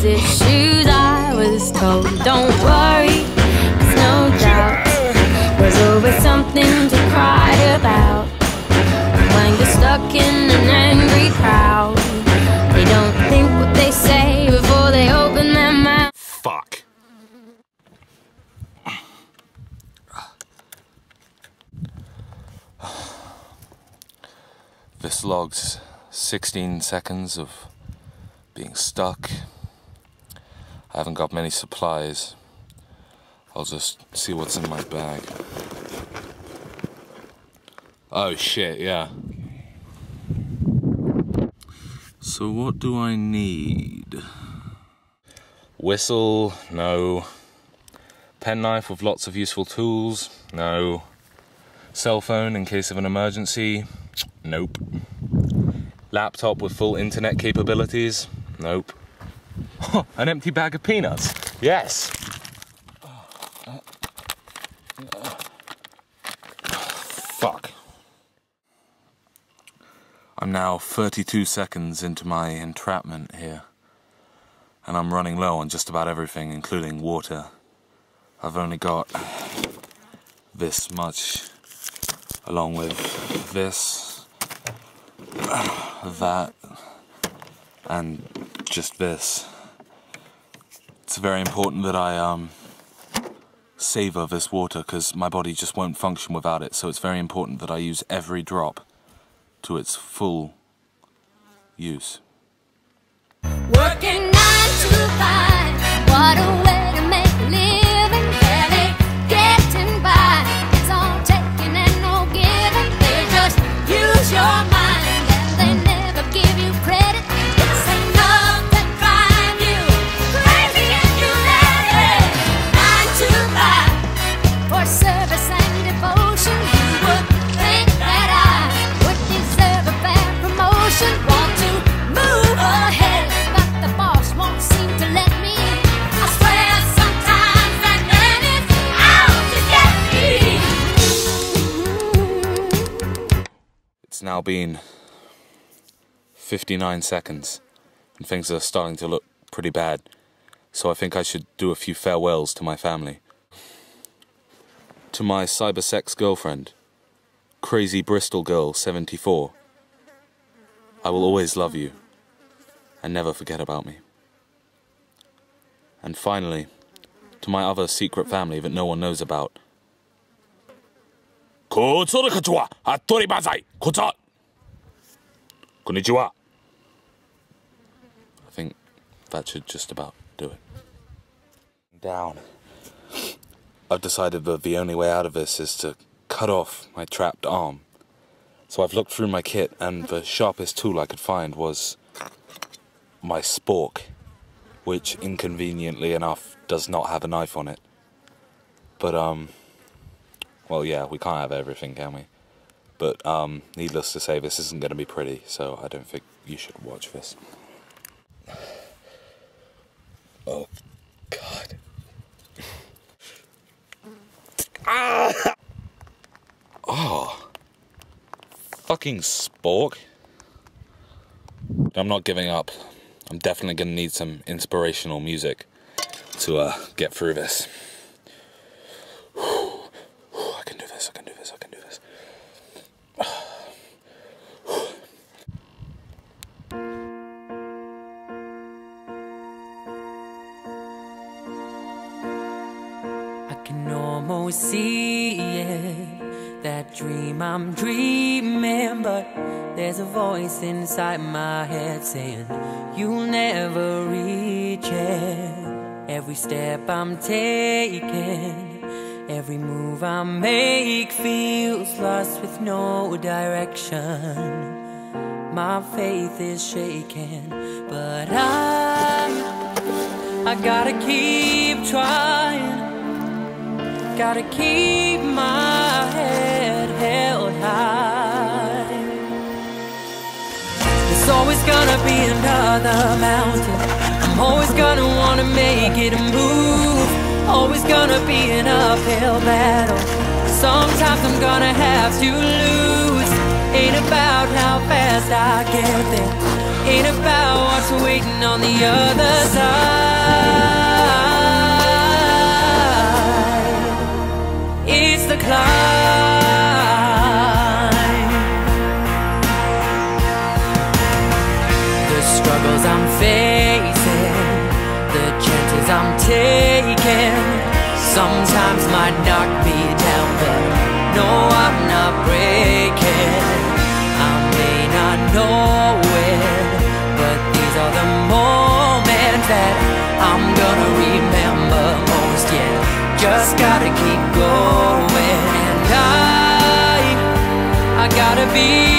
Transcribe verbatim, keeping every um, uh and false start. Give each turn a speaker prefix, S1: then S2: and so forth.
S1: issues. I was told, don't worry, there's no doubt. There's always something to cry about. When you're stuck in an angry crowd, they don't think what they say before they open their mouth.
S2: Fuck. This log's sixteen seconds of being stuck. I haven't got many supplies. I'll just see what's in my bag. Oh shit, yeah. So what do I need? Whistle, no. Penknife with lots of useful tools, no. Cell phone in case of an emergency, nope. Laptop with full internet capabilities, nope. Oh, an empty bag of peanuts, yes. Fuck. I'm now thirty-two seconds into my entrapment here, and I'm running low on just about everything, including water. I've only got this much, along with this, that, and just this. It's very important that I um, savor this water, because my body just won't function without it, so it's very important that I use every drop to its full use.
S1: Working nine to five, what a way to make a living. Barely getting by, it's all taking and no giving. They just use your mind and they never give you credit. It's enough to drive you crazy and you let it. Nine to five, for service and devotion. You would think that I would deserve a fair promotion. Want to move ahead, but the boss won't seem to let me. I swear sometimes that man is out to get me.
S2: It's now been fifty-nine seconds, and things are starting to look pretty bad, so I think I should do a few farewells to my family. To my cybersex girlfriend, Crazy Bristol Girl seventy-four, I will always love you, and never forget about me. And finally, to my other secret family that no one knows about. Konnichiwa. I think that should just about do it. Down. I've decided that the only way out of this is to cut off my trapped arm. So I've looked through my kit, and the sharpest tool I could find was my spork, which inconveniently enough does not have a knife on it. But, um, well, yeah, we can't have everything, can we? But, um, needless to say, this isn't going to be pretty, so I don't think you should watch this. Oh, God. Ah! Oh. Fucking spork. I'm not giving up. I'm definitely gonna need some inspirational music to uh, get through this. I can do this, I can do this, I can do this.
S3: I can almost see it, that dream I'm dreaming, but there's a voice inside my head saying you'll never reach it. Every step I'm taking, every move I make feels lost with no direction. My faith is shaking, but I, I gotta keep trying. Gotta keep my head held high. There's always gonna be another mountain. I'm always gonna wanna make it move. Always gonna be an uphill battle. Sometimes I'm gonna have to lose. Ain't about how fast I get there. Ain't about what's waiting on the other side. It's the climb. The struggles I'm facing, the chances I'm taking, sometimes might knock me down, but no, I'm not breaking. I may not know it, but these are the moments that I'm gonna remember most. Yeah, just gotta keep going, and I, I gotta be